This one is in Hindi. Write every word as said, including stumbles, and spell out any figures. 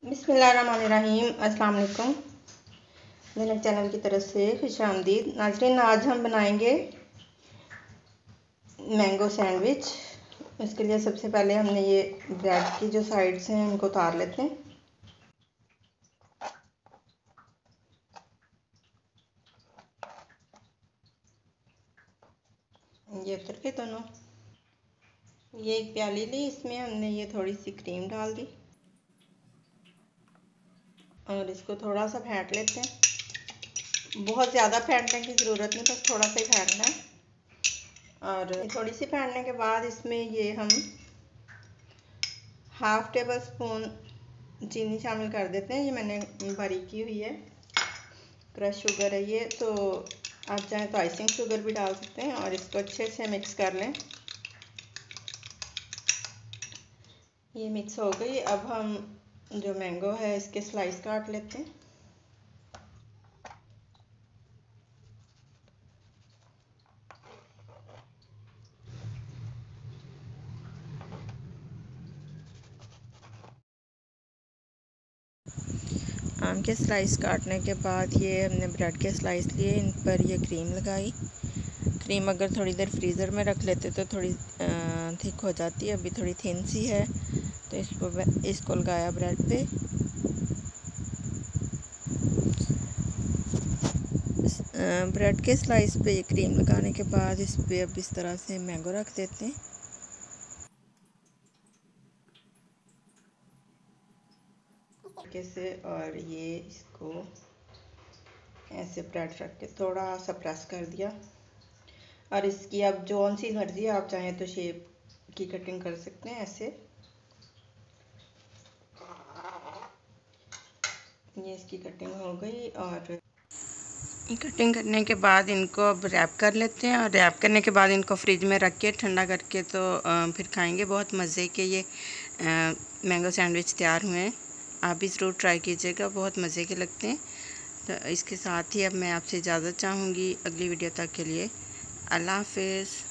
बिस्मिल्लाहिर्रहमानिर्रहीम। अस्सलाम वालेकुम। मेरे चैनल की तरफ से खुशामदीद। नाज़रीन, आज हम बनाएंगे मैंगो सैंडविच। इसके लिए सबसे पहले हमने ये ब्रेड की जो साइड्स हैं उनको उतार लेते हैं। ये उतर के दोनों, ये एक प्याली ली, इसमें हमने ये थोड़ी सी क्रीम डाल दी और इसको थोड़ा सा फेंट लेते हैं। बहुत ज़्यादा फेंटने की ज़रूरत नहीं, बस थोड़ा सा ही फेंटना है। और थोड़ी सी फेंटने के बाद इसमें ये हम हाफ टेबल स्पून चीनी शामिल कर देते हैं। ये मैंने बारीक की हुई है, क्रश शुगर है ये, तो आप चाहें तो आइसिंग शुगर भी डाल सकते हैं। और इसको अच्छे से मिक्स कर लें। ये मिक्स हो गई। अब हम जो मैंगो है इसके स्लाइस काट लेते हैं। आम के स्लाइस काटने के बाद ये हमने ब्रेड के स्लाइस लिए, इन पर ये क्रीम लगाई। क्रीम अगर थोड़ी देर फ्रीज़र में रख लेते तो थोड़ी थिक हो जाती है, अभी थोड़ी थिन सी है, तो इसको इसको लगाया ब्रेड पे। ब्रेड के स्लाइस पे ये क्रीम लगाने के बाद इस पे अब इस तरह से मैंगो रख देते हैं। से और ये इसको ऐसे ब्रेड रख के थोड़ा सा प्रेस कर दिया। और इसकी अब जौन सी मर्जी आप चाहें तो शेप की कटिंग कर सकते हैं ऐसे। ये इसकी कटिंग हो गई। और कटिंग करने के बाद इनको अब रैप कर लेते हैं। और रैप करने के बाद इनको फ्रिज में रख के ठंडा करके तो फिर खाएंगे। बहुत मज़े के ये मैंगो सैंडविच तैयार हुए हैं। आप भी ज़रूर ट्राई कीजिएगा, बहुत मज़े के लगते हैं। तो इसके साथ ही अब मैं आपसे इजाज़त चाहूँगी। अगली वीडियो तक के लिए अल्लाह हाफ़िज़।